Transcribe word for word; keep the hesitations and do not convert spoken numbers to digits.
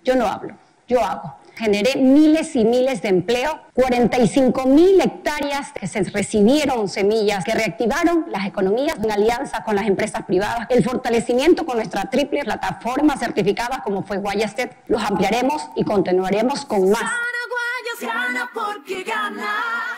Yo no hablo, yo hago. Generé miles y miles de empleo, cuarenta y cinco mil hectáreas que se recibieron semillas, que reactivaron las economías en alianza con las empresas privadas, el fortalecimiento con nuestra triple plataforma certificada como fue Guayastet. Los ampliaremos y continuaremos con más. Gana Guayas, gana porque gana.